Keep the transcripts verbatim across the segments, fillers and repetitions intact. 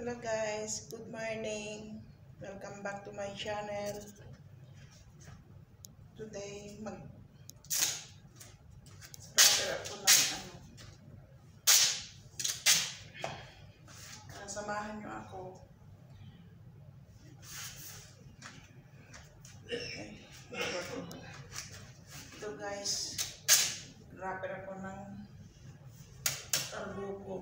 Hello guys, good morning. Welcome back to my channel. Today mag prepare ako ng ano. Samahan niyo ako. Ito guys, wrapper ako ng tarbuko.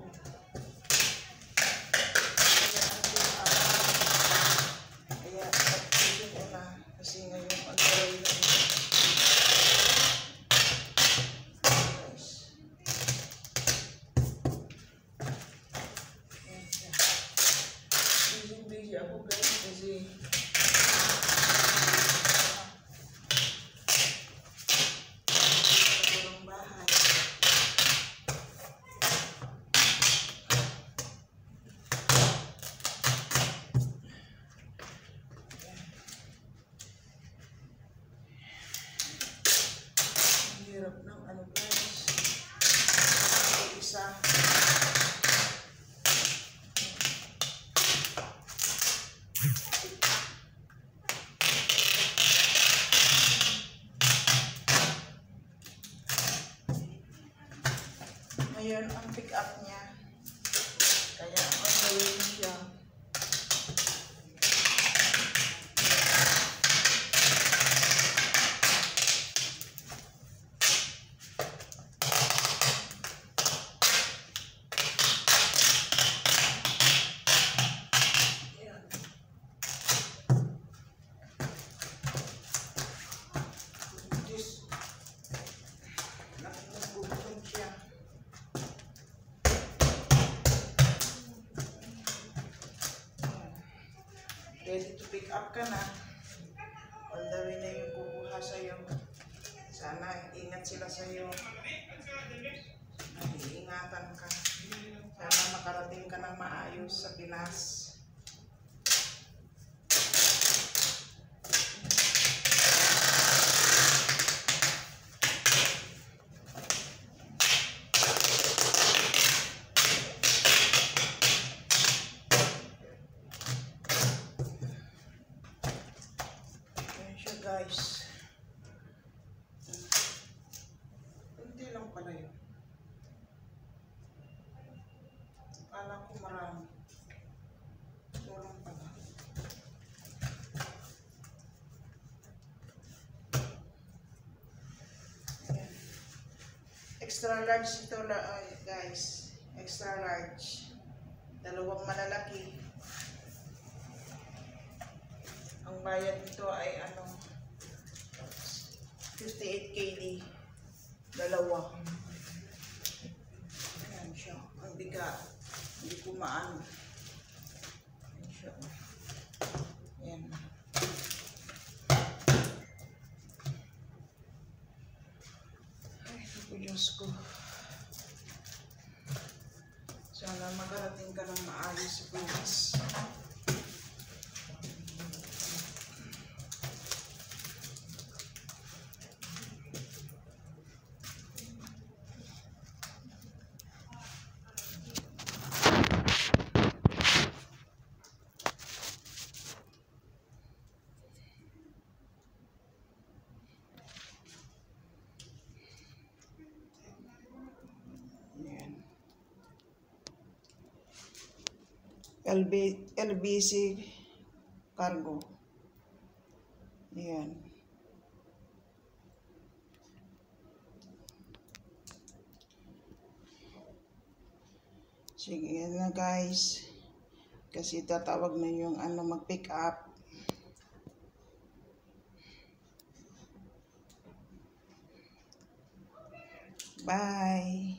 Kaya pag-isip ko na kasi ngayon ang gawin na guys. Busy-busy ako guys kasi hirap ng ano guys, isa ngayon ang pick up niya kaya ang gawin siya ready to pick up ka na. On the way na yung kukuha sa'yo. Sana ingat sila sa'yo. Iingatan ka. Sana makarating ka ng maayos sa Pinas. Guys, hindi lang pala yun. Akala ko marami. Ito lang pala. Ayan. Extra large ito uh, guys. Extra large. Dalawang malalaki. Ang bayad nito ay ano, fifty-eight K D, dalawa. Ayan siya, ang bigat, hindi ko maano. Ayan siya. Ayan. Ay, ito Diyos ko. Sana magarating ka ng maayos sa Pinas. L B C cargo. Ayan. Sige na guys. Kasi tatawag na yung ano mag-pick up. Bye.